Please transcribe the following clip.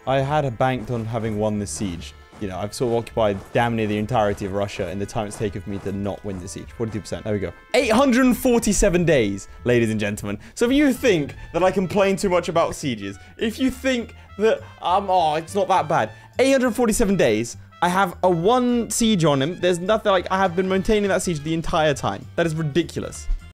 I had banked on having won this siege. You know, I've sort of occupied damn near the entirety of Russia in the time it's taken for me to not win the siege. 42%. There we go. 847 days, ladies and gentlemen. So if you think that I complain too much about sieges, if you think that, oh, it's not that bad. 847 days. I have a 1 siege on him. There's nothing like I have been maintaining that siege the entire time. That is ridiculous.